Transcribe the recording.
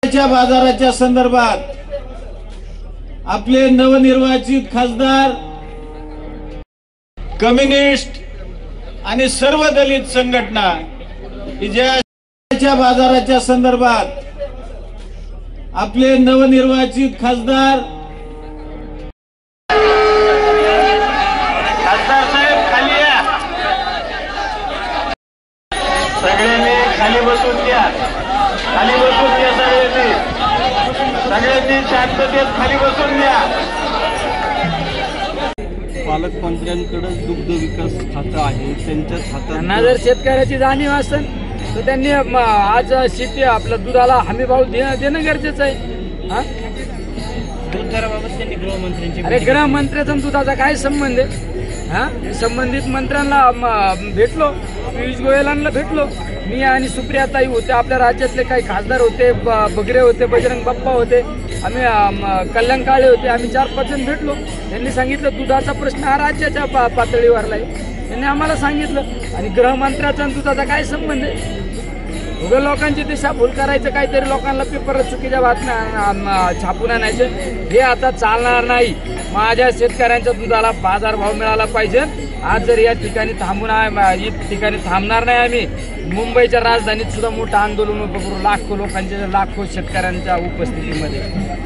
बाजाराच्या संदर्भात आपले नवनिर्वाचित खासदार कम्युनिस्ट आणि सर्व दलित संघटना ज्या बाजाराच्या संदर्भात आपले नवनिर्वाचित खासदार साहेब खाली या, सगळ्यांनी खाली बसून घ्या, खाली बसून घ्या, सगळ्यांनी शांततेत खाली बसून घ्या। पालकमंत्र्यांकडे दुग्ध विकास खातं आहे, त्यांच्याच हातात जर शेतकऱ्याची जाणीव असेल तर त्यांनी आज शेती आपलं दुधाला हमी भाव देणं गरजेचं आहे। दूध दराबाबत त्यांनी गृहमंत्र्यांची अरे गृहमंत्र्याचा दुधाचा काय संबंध आहे? संबंधित मंत्र्यांना भेटलो, पियुष गोयलांना भेटलो, मी आणि सुप्रियाताई होते, आपल्या राज्यातले काही खासदार होते, बगरे होते, बजरंग बाप्पा होते, आम्ही कल्याण काळे होते, आम्ही 4-5 जण भेटलो। त्यांनी सांगितलं दुधाचा प्रश्न हा राज्याच्या पातळीवरला आहे, त्यांनी आम्हाला सांगितलं। आणि गृहमंत्र्याचा दुधाचा काय संबंध आहे? उगा लोकांची दिशाभूल करायचं, काहीतरी लोकांना पेपर चुकीच्या बातम्या छापून आणायचे, हे आता चालणार नाही। माझ्या शेतकऱ्यांच्या दुधाला बाजारभाव मिळाला पाहिजे। आज जर या ठिकाणी ठिकाणी थांबणार नाही आम्ही, मुंबईच्या राजधानीत सुद्धा मोठं आंदोलन उभं करू, लाखो लोकांच्या, लाखो शेतकऱ्यांच्या उपस्थितीमध्ये।